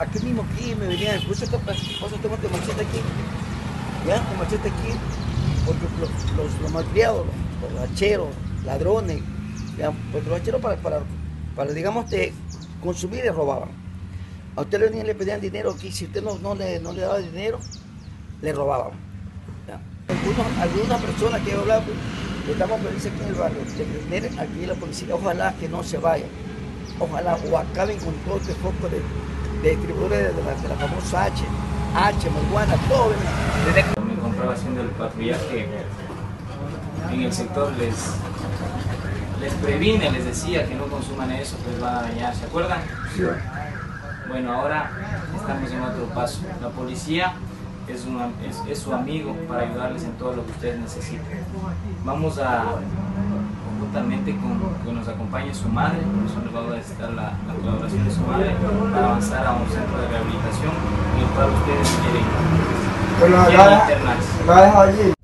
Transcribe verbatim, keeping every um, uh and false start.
aquí mismo, aquí me venían, por eso tengo este machete aquí, ya, el machete aquí, porque los, los, los malcriados, los, los hacheros, ladrones, ya, porque los hacheros para, para, para digamos, de consumir les robaban. A usted le venían le pedían dinero aquí, si usted no, no, le, no le daba dinero, le robaban. Ya. Algunos, algunas personas que he hablado, que estamos felices aquí en el barrio, de tener aquí la policía, ojalá que no se vaya, ojalá o acaben con todo este foco de, de distribuidores de la, de la famosa H, H, marihuana, todo. Desde que me encontraba haciendo el patrullaje en el sector, les, les previne, les decía que no consuman eso, pues van a dañar, ¿se acuerdan? Sí. Bueno, ahora estamos en otro paso. La policía es, una, es, es su amigo para ayudarles en todo lo que ustedes necesiten. Vamos a, conjuntamente con que nos acompañe su madre, por eso les vamos a necesitar la, la colaboración de su madre para avanzar a un centro de rehabilitación en el cual ustedes quieren, Pero quieren internarse. la dejo allí.